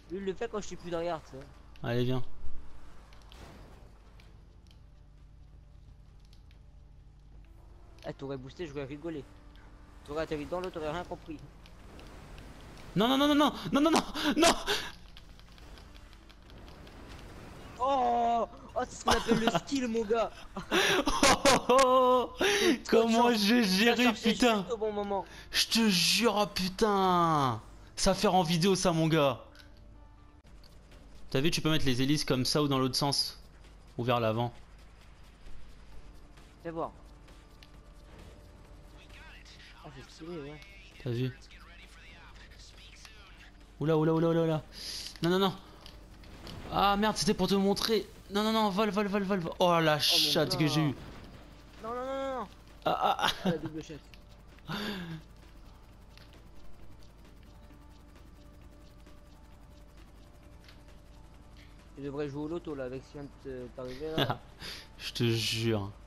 Lui, il le fait quand je suis plus derrière, tu sais. Allez, viens. Eh, t'aurais boosté, j'aurais rigolé. T'aurais atterri dans l'eau, t'aurais rien compris. Non, non, non, non, non, non, non, non, non. Oh, oh, c'est ce qu'on appelle le skill, mon gars. Oh, oh, oh. T'as eu trop de Comment chance. j'ai Ça géré, sortait putain. juste au bon moment. Je te jure, oh, putain. Ça va faire en vidéo, ça, mon gars. T'as vu, tu peux mettre les hélices comme ça ou dans l'autre sens. Ou vers l'avant. Fais voir. Ah, c'est stylé, ouais. T'as vu? Oula, oula, oula, oula, oula. Non, non, non. Ah merde, c'était pour te montrer. Non, non, non, vol, vol, vol, vol. Oh la Oh, mon chatte que j'ai gars. eu. Non, non, non, non, non. Ah, ah, ah. Ah, la double chasse. Tu devrais jouer au loto, là, avec ce qui vient de t'arriver, là. Je te jure.